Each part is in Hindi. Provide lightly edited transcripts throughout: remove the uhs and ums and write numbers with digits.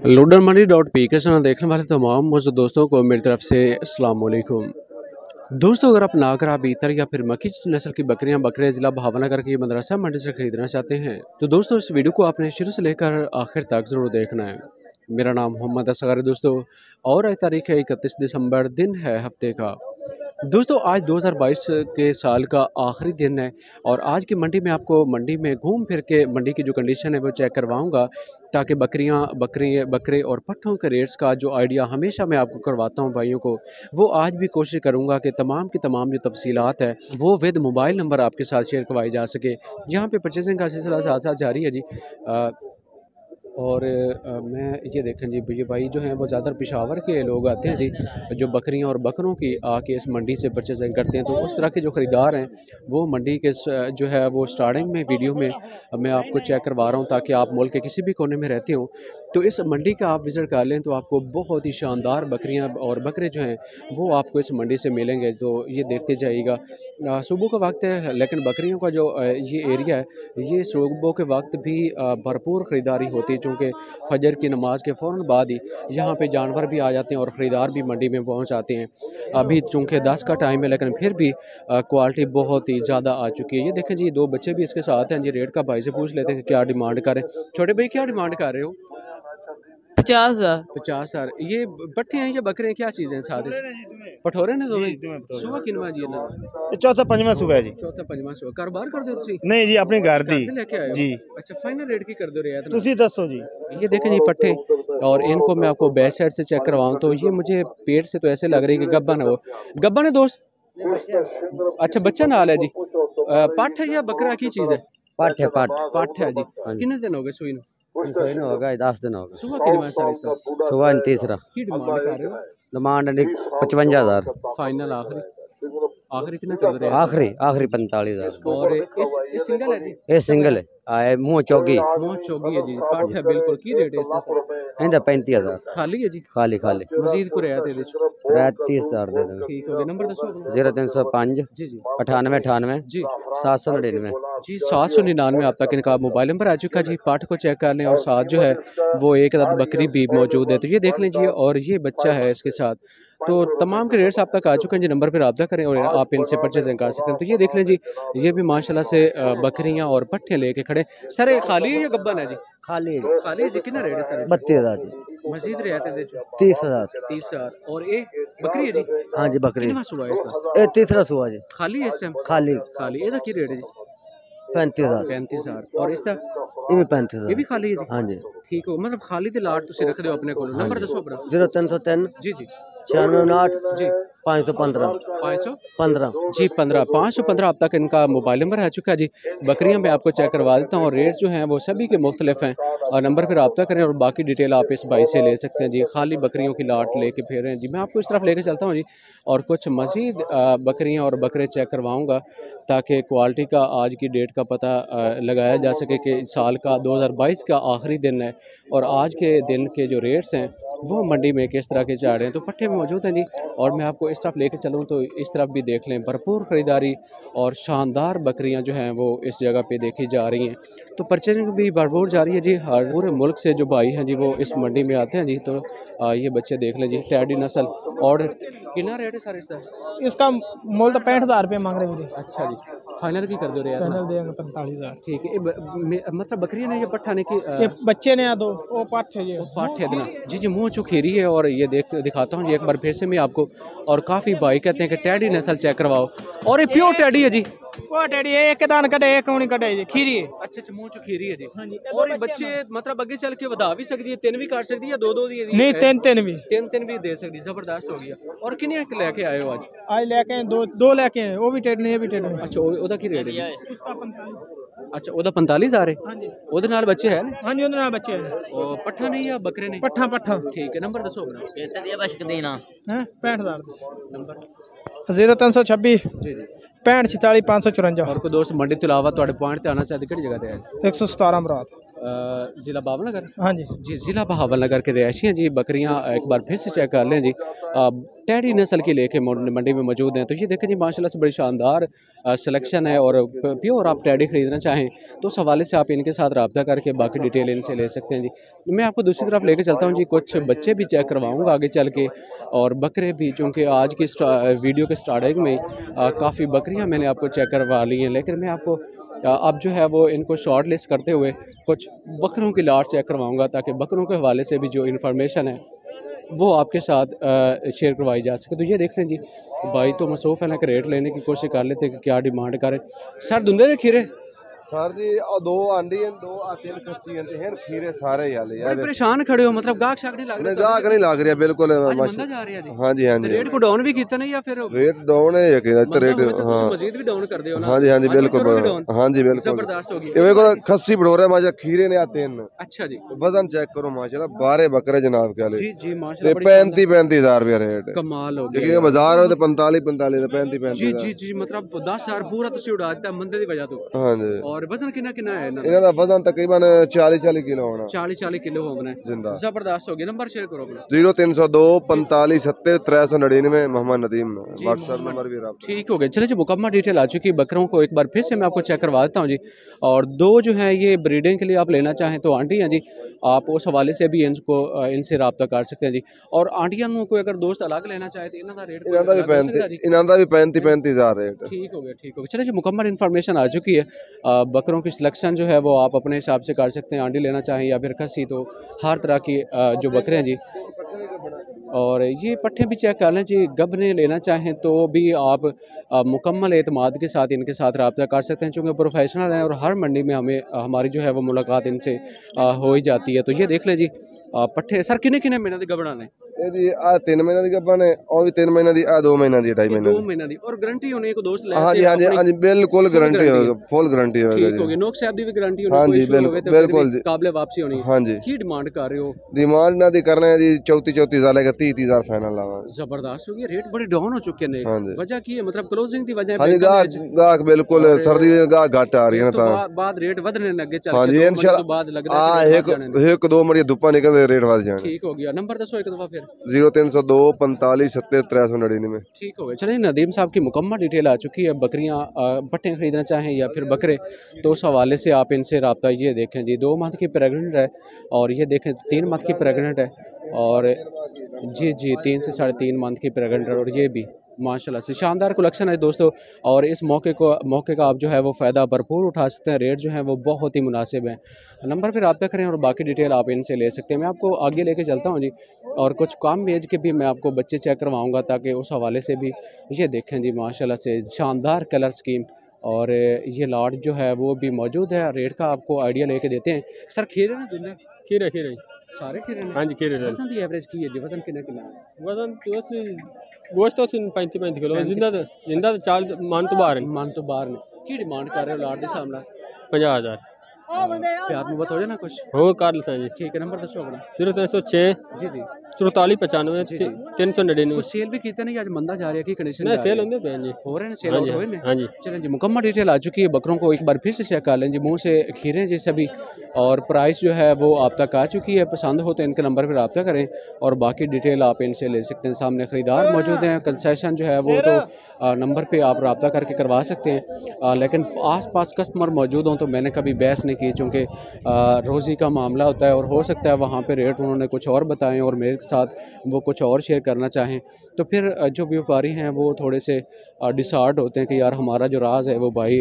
ludarmoney.p के चैनल देखने वाले तमाम मौजूद दोस्तों को मेरी तरफ से अस्सलाम वालेकुम। दोस्तों, अगर आप नागरा, बीतर या फिर मक्खी नस्ल की बकरियां बकरे ज़िला भावनगर की मदरसा मंडी से खरीदना चाहते हैं तो दोस्तों इस वीडियो को आपने शुरू से लेकर आखिर तक ज़रूर देखना है। मेरा नाम मोहम्मद असगर है दोस्तों, और आज तारीख है 31 दिसंबर, दिन है हफ्ते का। दोस्तों आज 2022 के साल का आखिरी दिन है और आज की मंडी में आपको मंडी में घूम फिर के मंडी की जो कंडीशन है वो चेक करवाऊंगा, ताकि बकरे और पट्ठों के रेट्स का जो आइडिया हमेशा मैं आपको करवाता हूं भाइयों को, वो आज भी कोशिश करूंगा कि तमाम की तमाम जो तफसीलात है वो विद मोबाइल नंबर आपके साथ शेयर करवाई जा सके। यहाँ पे परचेजिंग का सिलसिला साथ साथ जारी है जी। मैं ये देखें जी, ये भाई जो हैं वो ज़्यादातर पेशावर के लोग आते हैं जी, जो बकरियां और बकरों की आके इस मंडी से परचेजिंग करते हैं। तो उस तरह के जो ख़रीदार हैं वो मंडी के जो है वो स्टार्टिंग में वीडियो में मैं आपको चेक करवा रहा हूँ, ताकि आप मुल्क के किसी भी कोने में रहते हो तो इस मंडी का आप विज़िट कर लें तो आपको बहुत ही शानदार बकरियाँ और बकरे जो हैं वो आपको इस मंडी से मिलेंगे। तो ये देखते जाइएगा। सुबह का वक्त है, लेकिन बकरियों का जो ये एरिया है ये सुबह के वक्त भी भरपूर ख़रीदारी होती है, चूँकि फजर की नमाज के फ़ौरन बाद ही यहाँ पे जानवर भी आ जाते हैं और ख़रीदार भी मंडी में पहुँच आते हैं। अभी चूँकि 10 का टाइम है, लेकिन फिर भी क्वालिटी बहुत ही ज़्यादा आ चुकी है। ये देखें जी, 2 बच्चे भी इसके साथ हैं जी। रेट का भाई से पूछ लेते हैं कि क्या डिमांड करें। छोटे भाई क्या डिमांड कर रहे हो? 50,000। 50,000। ये पट्ठे हैं या बकरे हैं, क्या चीज़ें हैं साथ? पठोरे ने दो सुबह किनवा जी चौथा पंजवा सुबह है जी। चौथा पंजवा सुबह कारोबार कर दो तुसी? नहीं जी, अपने घर दी लेके आए जी। अच्छा, फाइनल रेट की कर दो रे यार, तुसी दसो जी। ये देखें जी पट्ठे, और इनको मैं आपको बैक साइड से चेक करवाऊं तो ये मुझे पेट से तो ऐसे लग रही है कि गब्बन है। वो गब्बन है दोस्त? अच्छा, बच्चा नाल है जी। पट्ठ है या बकरा की चीज़ है? पाठ है, पट्ठ है जी। कितने दिन हो गए सुई नु? होगा 10 दिन होगा। सुबह कितने साल इसका? सुबह तीसरा। की डिमांड कर रहे हो? डिमांड 55,000। फाइनल आखिरी कितना कर रहे हैं? आखिरी 45,000। और इस सिंगल है जी? ये सिंगल है। आए मुंह चौगी है जी। पाठ है बिल्कुल। की रेट है इसका? इंदा 35,000। खाली है जी? खाली मजीद को रहते हैं रात 30,000 दे देंगे। ठीक हो गया। नंबर दसो। 0305 जी 9898 जी 799 जी 799 आप तक इनका मोबाइल नंबर आ चुका जी। पाठ को चेक कर लें और साथ जो है वो एक अदद बकरी भी मौजूद है, तो ये देख लीजिए। और ये बच्चा है इसके साथ। तो तमाम के रेट्स आप तक आ चुके हैं जी। नंबर पर रब्ता करें और आप इनसे परचेजिंग कर सकते हैं। तो ये देख लें जी, ये भी माशाल्लाह से बकरियां और पट्ठे लेके खड़े। सर ये खाली है या गब्बन है जी? खाली है जी। कितना रेट है सर? 32,000 जी। मजीद रियायत है 30,000। और ये बकरी है जी? हाँ जी, बकरी। कितना सुबह है इसका? ये तीसरा सुबह जी। खाली है इस टाइम? खाली। ਇਹਦਾ ਕੀ रेट है जी? 35,000। 35,000। और इसका? ये भी 35,000। ये भी खाली है जी? हाँ जी। ठीक हो, मतलब खाली दे लाट तुसी रख दो अपने को। नंबर दसो अपना। 0303 जी 9659 जी 515 515 जी 515 अब तक इनका मोबाइल नंबर आ चुका है जी। बकरियां मैं आपको चेक करवा देता हूँ और रेट जो हैं वो सभी के मुख्तलिफ हैं। और नंबर पर रब्ता करें और बाकी डिटेल आप इस भाई से ले सकते हैं जी। खाली बकरियों की लाट लेके फिर रहे हैं जी। मैं आपको इस तरफ लेके चलता हूँ जी, और कुछ मज़ीद बकरियां और बकरे चेक करवाऊँगा, ताकि क्वालिटी का आज की डेट का पता लगाया जा सके कि साल का 2022 का आखिरी दिन है और आज के दिन के जो रेट्स हैं वो मंडी में किस तरह के जा रहे हैं। तो पट्टे में मौजूद हैं जी, और मैं आपको इस तरफ लेके चलूँ तो इस तरफ भी देख लें। भरपूर ख़रीदारी और शानदार बकरियां जो हैं वो इस जगह पे देखी जा रही हैं। तो परचेजिंग भी भरपूर जारी है जी। हर पूरे मुल्क से जो भाई हैं जी वो इस मंडी में आते हैं जी। तो ये बच्चे देख लें जी, टैडी नस्ल। और कितना रेट है सर इसका मोल तो 65,000 रुपये मांग रहे हैं। अच्छा जी, फाइनल की कर दो रे? फाइनल देंगे 45,000। ठीक है। मतलब बकरियां ने या पट्ठा ने की? बच्चे ने दो वो पाठ है ये। पाठ है ना जी जी। मुँह चुखेरी है। और ये दिखाता हूँ जी एक बार फिर से मैं आपको। और काफ़ी भाई कहते हैं कि टैडी नस्ल चेक करवाओ, और ये प्योर टैडी है जी। वो टेडी एक दान कटे एक नहीं कटे जी, खीरी है। अच्छा, मुंह चो खीरी है जी। हाँ जी। और ये बच्चे मतलब आगे चल के वधा भी सकती है, 3 भी काट सकती है या 2 दी? नहीं, 3 भी। 3 भी दे सकती। जबरदस्त हो गया। और कितने लेके आए हो आज? आज लेके दो लेके आए, वो भी टेड नहीं, ये भी टेड नहीं। अच्छा, ओदा की रेट है? उसका 45। अच्छा, ओदा 45,000 है। हाँ जी। ओदे नाल बच्चे है? हाँ जी, ओदे नाल बच्चे हैं। और पट्ठा नहीं या बकरे नहीं? पट्ठा। ठीक है। नंबर दसो अपना। 65,000 नंबर 0326 जी 65 46 554। और कोई दोस्त मंडी तो इलावा थोड़े पॉइंट ते आना चाहते किहड़ी जगह ते है? 117 अमरात, ज़िला भावनगर। हाँ जी जी, ज़िला भावनगर के रिहायशी हैं जी। बकरियां एक बार फिर से चेक कर लें जी। टैडी नस्ल की लेके मंडी में मौजूद हैं। तो ये देखें जी माशाल्लाह से बड़ी शानदार सिलेक्शन है, और प्योर आप टैडी ख़रीदना चाहें तो उस हवाले से आप इनके साथ रब्ता करके बाकी डिटेल इनसे ले सकते हैं जी। मैं आपको दूसरी तरफ लेके चलता हूँ जी, कुछ बच्चे भी चेक करवाऊँगा आगे चल के, और बकरे भी, चूँकि आज की वीडियो के स्टार्टिंग में काफ़ी बकरियाँ मैंने आपको चेक करवा ली हैं, लेकिन मैं आपको अब जो है वो इनको शॉर्ट लिस्ट करते हुए कुछ बकरों की लाट चेक करवाऊँगा, ताकि बकरों के हवाले से भी जो इन्फॉर्मेशन है वो आपके साथ शेयर करवाई जा सके। तो ये देख लें जी, भाई तो मसरूफ़ है ना कि रेट लेने की कोशिश कर लेते हैं कि क्या डिमांड करें। सर धुंधे ने खीरे सर जी दो आंडी हैं, दो आते हैं खस्सी हैं, खीरे सारे याले बड़े परेशान खड़े हो, मतलब गाहक शाक नहीं लग रहा? गाहक नहीं लग रहा बिल्कुल। मंदा जा रहा है जी। हाँ जी हाँ जी। रेट को डाउन भी किया ना, या फिर रेट डाउन है यकीन रेट? हाँ मजीद भी डाउन कर दियो ना। हाँ जी हाँ जी बिल्कुल। हाँ जी बिल्कुल जबरदस्त होगी। ये देखो खस्सी बढ़ोरा माशा खीरे ने आते हैं। अच्छा जी, वजन चेक करो माशाल्लाह, 12 बकरे जनाब के जी जी माशाल्लाह, 35,000 रुपया रेट। कमाल हो लेकिन गया। बाजार में 45 जी जी जी, मतलब 10,000 पूरा तुसी उड़ा दिता मंदे दी वजह तो। हाँ जी। और वजन कितना कितना है इन्हां दा वजन तकरीबन 40 किलो होना। 40 किलो होना है। जिंदा। जबरदस्त हो गया। नंबर शेयर करो अपना। 0302 45 70 399 मोहम्मद नदीम। व्हाट्सएप नंबर भी रहा। ठीक हो गया। चलिए जी, मुकम्मल डिटेल आ चुकी है बकरों को, एक बार फिर से मैं आपको चेक करवा देता हूँ जी। और दो जो है ये ब्रीडिंग के लिए आप लेना चाहें तो आंटी हैं जी, आप उस हवाले से भी इनसे रब्ता कर सकते हैं जी। और आंटियां को अगर दोस्त अलग लेना चाहे तो इन्हों का रेट इन्हां दा भी 35,000 रेट। ठीक हो गया, ठीक हो गया। चलिए जी, मुकम्मल इन्फॉर्मेशन आ चुकी है। बकरों की सिलेक्शन जो है वो आप अपने हिसाब से कर सकते हैं, आंटी लेना चाहें या फिर खस्सी, तो हर तरह की जो बकरे हैं जी। और ये पट्ठे भी चेक कर लें जी, गबने लेना चाहें तो भी आप मुकम्मल एतमाद के साथ इनके साथ रब्ता कर सकते हैं, चूँकि प्रोफेशनल हैं और हर मंडी में हमें हमारी जो है वो मुलाकात इनसे हो ही जाती है। तो ये देख लें जी पट्ठे। सर किन्ने किन्ने महीने की गबड़ा ने? ਇਹਦੀ ਆ 3 ਮਹੀਨਿਆਂ ਦੀ ਗੱਭਣ ਹੈ, ਉਹ ਵੀ 3 ਮਹੀਨਿਆਂ ਦੀ, ਆ 2 ਮਹੀਨਿਆਂ ਦੀ, 2.5 ਮਹੀਨਿਆਂ 2 ਮਹੀਨਿਆਂ ਦੀ। और गारंटी होनी है को दोस्त ले ਹਾਂਜੀ ਹਾਂਜੀ ਹਾਂਜੀ ਬਿਲਕੁਲ ਗਾਰੰਟੀ ਹੋਵੇਗਾ, ਫੁੱਲ ਗਾਰੰਟੀ ਹੋਵੇਗਾ ठीक हो ਜੀ। गया। नोक साहब दी भी गारंटी होनी, ਹਾਂਜੀ कोई इशू होवे तो ਬਿਲकुਲ ਜੀ। काबिल वापसी होनी। ਹਾਂਜੀ की डिमांड कर रहे हो? डिमांड ਇਹਨਾਂ ਦੀ ਕਰਨਾ ਹੈ ਜੀ 34,000 लेकर 30,000 फाइनल लावा। जबरदस्त हो गया। रेट बड़े डाउन हो चुके हैं। हाँ जी। वजह की है, मतलब क्लोजिंग की वजह है? ਹਾਂਜੀ ਗਾਹਕ ਬਿਲकुल ਸਰਦੀ ਦੇ ਗਾਹਕ ਘੱਟ ਆ ਰਹੀ ਹੈ ਤਾਂ बाद रेट ਵਧਣੇ ਲੱਗੇ ਚੱਲ ਹਾਂਜੀ के इंशाल्लाह बाद लगदा है ਆ ਇੱਕ ਦੋ ਮੜੀ ਧੁੱਪਾਂ ਨਿਕਲਦੇ ਰੇਟ ਵਧ ਜਾਣੇ। ठीक हो गया। नंबर दसो एक दफा फिर। 0302 45 70 399। ठीक हो गया। चलिए, नदीम साहब की मुकम्मल डिटेल आ चुकी है। बकरियां पट्टे खरीदना चाहें या फिर बकरे, तो उस हवाले से आप इनसे रब्ता। ये देखें जी 2 मंथ की प्रेगनेंट है, और ये देखें 3 मंथ की प्रेगनेंट है, और जी जी 3 से 3.5 मंथ की प्रेगनेंट है। और ये भी माशाल्लाह से शानदार कलेक्शन है दोस्तों, और इस मौके का आप जो है वो फ़ायदा भरपूर उठा सकते हैं। रेट जो है वो बहुत ही मुनासिब है। नंबर पर रब्ता करें और बाकी डिटेल आप इनसे ले सकते हैं। मैं आपको आगे लेके चलता हूँ जी, और कुछ कम एज के भी मैं आपको बच्चे चेक करवाऊँगा, ताकि उस हवाले से भी ये देखें जी माशाल्लाह से शानदार कलर स्कीम, और ये लाट जो है वो भी मौजूद है। रेट का आपको आइडिया लेके देते हैं। सर खीरे ना दुल्हे? खीरे सारे खीरे ने? हाँ जी खीरे। वजन की एवरेज की है जी? वजन कितना कितना है? वजन गोश्त तो 35 किलो, जिंदा 40 मन तो बाहर ने की डिमांड कर रहे हो लाट के सामने? 50,000 प्यार मुहब्बत हो जाए ना कुछ? हो कर लो जी। ठीक है। नंबर दसो अपना। 0306 जी जी 44 95 399। कुछ सेल भी कीते नहीं आज? मंदा जा रहा है की कंडीशन? नहीं सेल होंगे पे जी, हो रहे हैं सेल आउट हुए ने? हाँ जी। चलें जी, मुकम्मल डिटेल आ चुकी है। बकरों को एक बार फिर से चेक कर लें जी, मुंह से खीरे जी सभी, और प्राइस जो है वो आप तक आ चुकी है। पसंद हो तो इनके नंबर पर रब्ता करें, और बाकी डिटेल आप इनसे ले सकते हैं। सामने ख़रीदार मौजूद हैं, कंसेशन जो है वो तो नंबर पे आप रब्ता करके करवा सकते हैं। लेकिन आस पास कस्टमर मौजूद हों तो मैंने कभी बहस नहीं की, चूँकि रोज़ी का मामला होता है, और हो सकता है वहाँ पे रेट उन्होंने कुछ और बताएं और मेरे साथ वो कुछ और शेयर करना चाहें, तो फिर जो व्यापारी हैं वो थोड़े से डिसार्ड होते हैं कि यार हमारा जो राज है वो भाई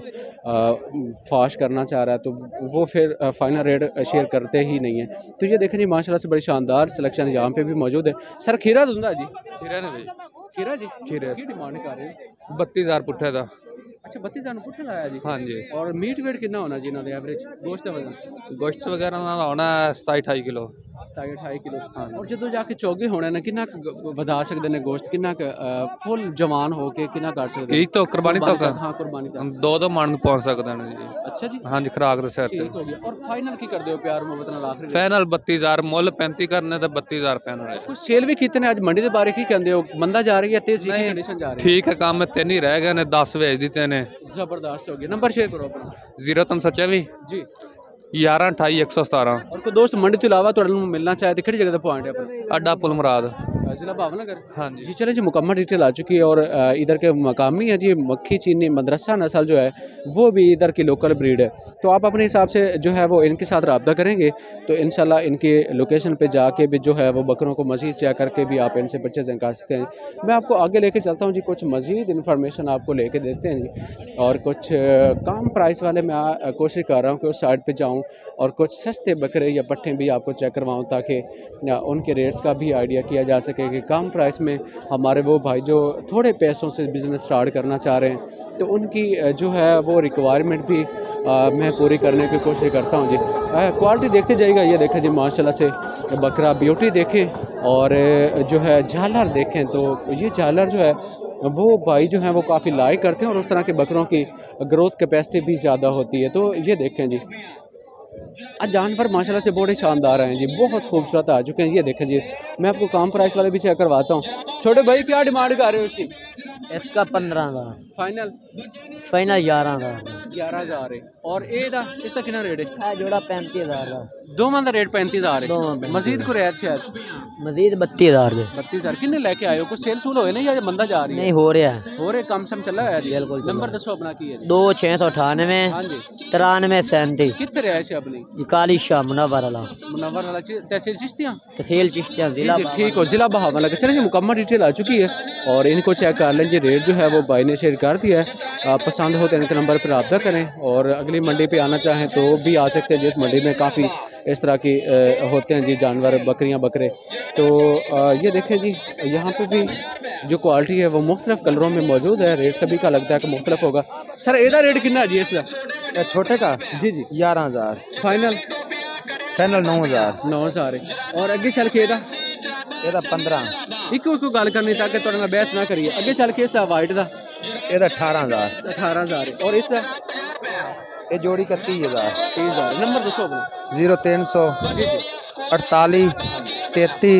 फाश करना चाह रहा है, तो वो फिर फाइनल रेट शेयर करते ही नहीं है। तो ये देखें जी माशाल्लाह से बड़ी शानदार सिलेक्शन यहाँ पे भी मौजूद है। सर खीरा दूंगा जी? खीरा ने भाई खीरा जी खीरे की डिमांड कर रहे हैं? 32,000 पुट्ठे दा। अच्छा 32,000 पुट्ठा लाया जी? हाँ जी। और मीट वेट कितना होना जी इन्हों का एवरेज गोश्त का वजन? गोश्त वगैरह नाल होना 27-28 किलो। 27-28 किलो। और जो जाके चौगे होने ने कितना वधा सकते हैं गोश्त? कितना फुल जवान हो के कितना कर सकते हैं? तो कुर्बानी तो हाँ कुर्बानी तक 2 मन पहुंच सकते हैं जी। अच्छा जी। हाँ जी, खुराक दे सिर ते। ठीक हो गया। और फाइनल की कर दो प्यार मोहब्बत नाल आखिरी फाइनल 32,000 मुੱਲ 35 करने तो 32,000 फाइनल है। कुछ सेल भी कितने आज मंडी के बारे की कहते हो? मंदा जा रही है, तेजी की कंडीशन जा रही है? ठीक है, काम 3 ही रह गए ने, 10 भेज दिते ने। जबरदस्त हो गया। नंबर शेयर करो अपना। 0324 जी 11 28 117। और कोई दोस्त मंडी तो इलावा तुहानू मिलना चाहे तो किहड़ी जगह दा पॉइंट है अपना? अड्डा पुल मुराद। ज़िला भावनगर। हाँ जी। जी चलें जी, मुकम्मल डिटेल आ चुकी है और इधर के मकामी है जी मक्खी चीनी मदरसा नस्ल जो है वो भी इधर की लोकल ब्रीड है। तो आप अपने हिसाब से जो है वो इनके साथ रब्ता करेंगे तो इंशाल्लाह इनके लोकेशन पे जाके भी जो है वो बकरों को मज़ीद चेक करके भी आप इनसे परचेज़ कर सकते हैं। मैं आपको आगे लेके चलता हूँ जी, कुछ मज़ीद इन्फॉर्मेशन आपको लेके देते हैं जी, और कुछ कम प्राइस वाले मैं कोशिश कर रहा हूँ कि उस साइड पे जाऊँ और कुछ सस्ते बकरे या पट्ठे भी आपको चेक करवाऊँ ताकि उनके रेट्स का भी आइडिया किया जा सके कि कम प्राइस में हमारे वो भाई जो थोड़े पैसों से बिज़नेस स्टार्ट करना चाह रहे हैं तो उनकी जो है वो रिक्वायरमेंट भी मैं पूरी करने की कोशिश करता हूँ जी। क्वालिटी देखते जाइएगा। ये देखें जी माशाल्लाह से बकरा ब्यूटी देखें और जो है झालर देखें तो ये झालर जो है वो भाई जो हैं वो काफ़ी लाइक करते हैं और उस तरह के बकरों की ग्रोथ कैपेसिटी भी ज़्यादा होती है। तो ये देखें जी जानवर माशाल्लाह से बड़े शानदार हैं जी, बहुत खूबसूरत आ चुके हैं। ये देखें जी, मैं आपको कम प्राइस वाले भी चेक करवाता हूँ। छोटे भाई क्या डिमांड कर रहे हो इसकी? इसका 15,000 फाइनल फाइनल 11,000 11,000 है। और ਇਹਦਾ इसका कितना रेट है? जोड़ा 35,000 का दोवां ਦਾ रेट 35,000 दोवां है। 35,000 मजीद को रियायत शायद मजीद 32,000 के 32,000 किन्ने लेके आए हो? कुछ सेल सूल होए ना या बंदा जा रही है? नहीं हो रहा है हो रहे कम सम चला है जी। बिल्कुल चला नंबर दसो अपना की है जी। 2698 हाँ जी 9337 कितने रिहायश है अपनी? काली शाह मुनव्वर वाला मुनव्वर वाला तहसील चिश्तियाँ? तहसील चिश्तियाँ जिला जी ठीक हो, जिला बहावलनगर। चलें जी मुकम्मल डिटेल आ चुकी है और इनको चेक कर लें जी। रेट जो है वो भाई ने शेयर कर दिया है। पसंद हो तो इनके नंबर पर रब्ता करें और अगली मंडी पे आना चाहें तो भी आ सकते हैं जिस मंडी में काफ़ी इस तरह की होते हैं जी जानवर बकरियां बकरे। तो ये देखें जी यहाँ पे भी जो क्वालिटी है वो मुख्तलिफ कलरों में मौजूद है। रेट सभी का लगता है कि मुख्तलिफ होगा। सर एदा रेट कितना जी इसका? छोटे का जी जी 11,000 फाइनल फाइनल 9,000 9,000 और अगे चल के एदा ਇਹਦਾ 15 इको गल करनी ताकि तुहाडे नाल बहस ना करिए। अगे चल के इसका वाइट का ਇਹਦਾ 18,000 18,000 और इसका ਇਹ जोड़ी का 30,000 30,000। नंबर दसो अपना। 0300 जी जी 48 33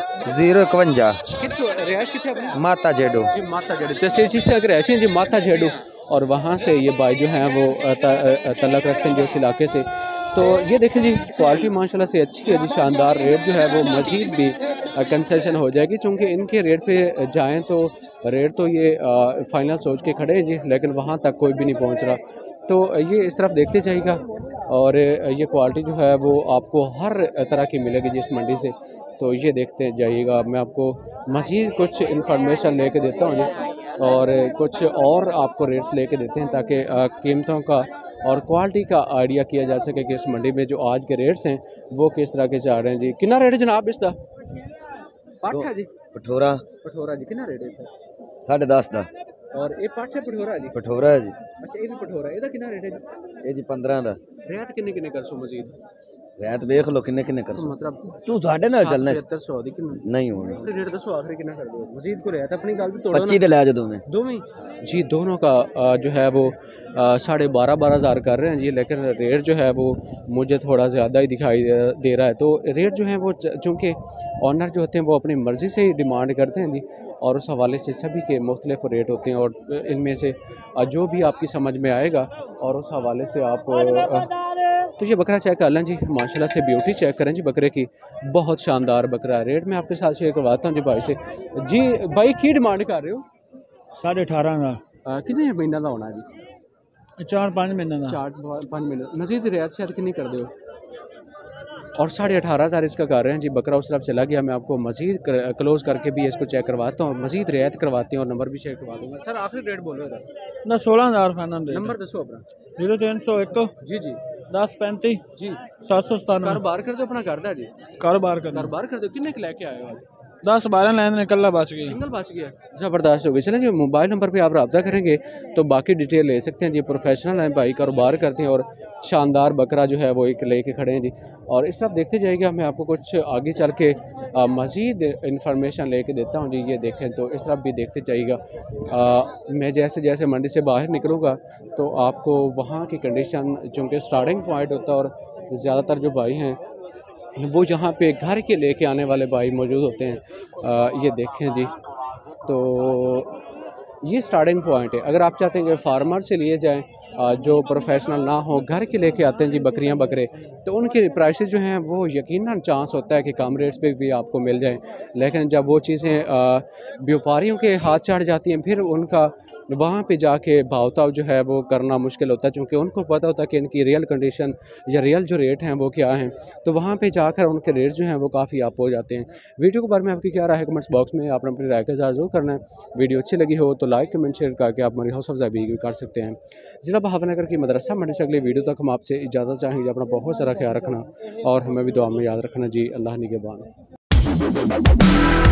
051 कितों रिहायश कितने अपनी? माता जेडो जी माता जेडू तहसील चिश्ती अगर ऐसे जी माता जेडू और वहाँ से ये भाई जो हैं वो तल्लक रखते हैं जो इस इलाके से। तो ये देखें जी क्वालिटी माशाल्लाह से अच्छी है जी, शानदार। रेट जो है वो मज़ीद भी कंसेशन हो जाएगी चूँकि इनके रेट पे जाएं तो रेट तो ये फाइनल सोच के खड़े हैं जी, लेकिन वहाँ तक कोई भी नहीं पहुँच रहा। तो ये इस तरफ देखते जाइएगा और ये क्वालिटी जो है वो आपको हर तरह की मिलेगी जी इस मंडी से। तो ये देखते जाइएगा। मैं आपको मज़ीद कुछ इन्फॉर्मेशन लेके देता हूँ जी और कुछ और आपको रेट्स लेके देते हैं ताकि कीमतों का और क्वालिटी का आइडिया किया जा सके कि इस मंडी में जो आज के रेट्स हैं वो किस तरह के जा रहे हैं जी। कितना रेट है जनाब इसका? पाठ है जी पठोरा पठोरा जी कितना रेट है इसका? 10.5 ਦਾ और ये पाठ है पठोरा जी? पठोरा है जी अच्छा ये भी पठोरा है। ਇਹਦਾ ਕਿੰਨਾ रेट है जी? ਇਹ ਜੀ 15 ਦਾ रियायत किन्ने किन्ने कर सो मजीद? ਰਹਿਤ ਵੇਖ ਲੋ ਕਿੰਨੇ ਕਿੰਨੇ ਕਰ मतलब ਤੂੰ ਤੁਹਾਡੇ ਨਾਲ ਚੱਲਣਾ 7500 ਦੀ ਕਿੰਨਾ ਨਹੀਂ ਹੋਣੀ रेट दसो आखिरी कितना कर दो मजीद को रियायत अपनी गल भी तोड़ो 25 ਦੇ ਲੈ ਜਾ ਦੋਵੇਂ दोवें जी दोनों का जो है वो 12,500 हज़ार कर रहे हैं जी, लेकिन रेट जो है वो मुझे थोड़ा ज़्यादा ही दिखाई दे रहा है। तो रेट जो है वो चूँकि ऑनर जो होते हैं वो अपनी मर्ज़ी से ही डिमांड करते हैं जी और उस हवाले से सभी के मुख्तलिफ रेट होते हैं और इनमें से जो भी आपकी समझ में आएगा और उस हवाले से आप तो ये बकरा चेक कर लें जी। माशाल्लाह से ब्यूटी चेक करें जी बकरे की, बहुत शानदार बकरा। रेट मैं आपके साथ शेयर करवाता हूँ जी भाई से। जी भाई की डिमांड कर रहे हो? 18.5 का कितने महीना का होना जी? 4-5 महीने का 4-5 महीने मजीद रियायत शायद कितनी कर दो और 18,500 इसका कर रहे हैं जी। बकरा उस तरफ चला गया। मैं आपको मजीद क्लोज करके भी इसको चेक करवाता हूँ, मजीद रियायत करवाते हैं और नंबर भी शेयर करवा दूँगा। सर आखिरी रेट बोलो इधर। ना 16,000 फाइनल नंबर दसो अपना। 0301 जी जी 1035 जी 797 कारोबार कर दो अपना करदा जी कारोबार करना कारोबार कर दो। कितने के लेके आए हो आज? 10-12 लाइन निकलना बच गई सिंगल बच गया, ज़बरदस्त हो गई। चलें जी मोबाइल नंबर पे आप रब्ता करेंगे तो बाकी डिटेल ले सकते हैं जी। प्रोफेशनल हैं भाई, कारोबार करते हैं और शानदार बकरा जो है वो एक लेके खड़े हैं जी। और इस तरफ देखते जाइएगा, मैं आपको कुछ आगे चल के मज़ीद इंफॉर्मेशन लेके देता हूँ जी। ये देखें तो इस तरफ भी देखते जाइएगा। मैं जैसे जैसे मंडी से बाहर निकलूँगा तो आपको वहाँ की कंडीशन, चूँकि स्टार्टिंग पॉइंट होता है और ज़्यादातर जो भाई हैं वो यहाँ पे घर के लेके आने वाले भाई मौजूद होते हैं। ये देखें जी तो ये स्टार्टिंग पॉइंट है। अगर आप चाहते हैं कि फार्मर से लिए जाएँ जो प्रोफेशनल ना हो, घर के लेके आते हैं जी बकरियां बकरे, तो उनकी प्राइसेस जो हैं वो यकीनन चांस होता है कि कम रेट्स पे भी आपको मिल जाएं। लेकिन जब वो चीज़ें व्यापारियों के हाथ चढ़ जाती हैं, फिर उनका वहाँ पे जाके भाव-ताव जो है वो करना मुश्किल होता है, क्योंकि उनको पता होता है कि इनकी रियल कंडीशन या रियल जो रेट हैं वो क्या हैं। तो वहाँ पे जाकर उनके रेट्स जो हैं वो काफ़ी अप हो जाते हैं। वीडियो के बारे में आपकी क्या राय है कमेंट्स बॉक्स में आपने अपनी राय का इज़हार ज़रूर करना है। वीडियो अच्छी लगी हो तो लाइक कमेंट शेयर करके आप हमारी हौसला अफजाई भी कर सकते हैं। ज़िला बहावलनगर की मदरसा मंडी से अगली वीडियो तक हम आपसे इजाज़त चाहेंगे। अपना बहुत सारा ख्याल रखना और हमें भी दुआ में याद रखना जी। अल्लाह निगहबान।